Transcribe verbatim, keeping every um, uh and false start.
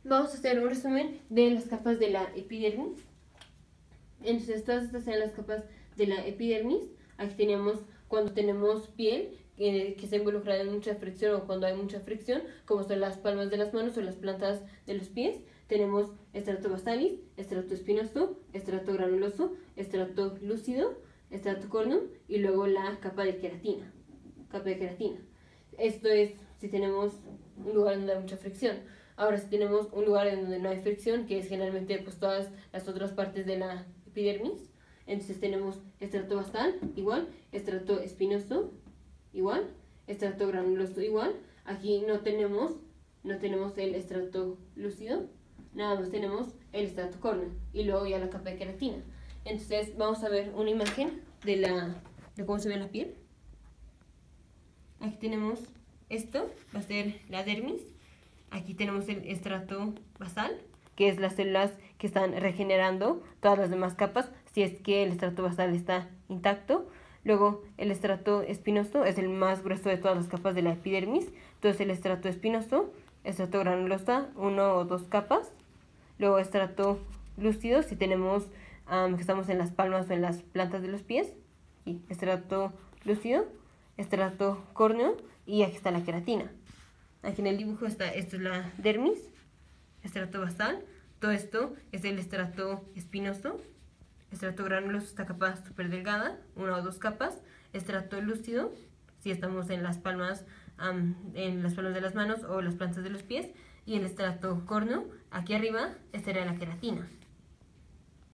vamos a hacer un resumen de las capas de la epidermis. Entonces, todas estas son las capas de la epidermis. Aquí tenemos cuando tenemos piel eh, que está involucrada en mucha fricción o cuando hay mucha fricción, como son las palmas de las manos o las plantas de los pies. Tenemos estrato basalis, estrato espinoso, estrato granuloso, estrato lúcido, estrato corneum y luego la capa de queratina. Capa de queratina. Esto es si tenemos un lugar donde hay mucha fricción. Ahora, si tenemos un lugar en donde no hay fricción, que es generalmente pues todas las otras partes de la epidermis, entonces tenemos estrato basal, igual, estrato espinoso, igual, estrato granuloso, igual. Aquí no tenemos, no tenemos el estrato lúcido, nada más tenemos el estrato córneo y luego ya la capa de queratina. Entonces vamos a ver una imagen de, la, de cómo se ve la piel. Aquí tenemos esto, va a ser la dermis. Aquí tenemos el estrato basal, que es las células que están regenerando todas las demás capas, si es que el estrato basal está intacto. Luego el estrato espinoso es el más grueso de todas las capas de la epidermis. Entonces el estrato espinoso, estrato granulosa, uno o dos capas. Luego estrato lúcido, si tenemos um, que estamos en las palmas o en las plantas de los pies. Y estrato lúcido, estrato córneo y aquí está la queratina. Aquí en el dibujo está, esto es la dermis, estrato basal, todo esto es el estrato espinoso, estrato granuloso, esta capa súper delgada, una o dos capas, estrato lúcido, si estamos en las palmas, um, en las palmas de las manos o las plantas de los pies, y el estrato córneo, aquí arriba, esta era la queratina.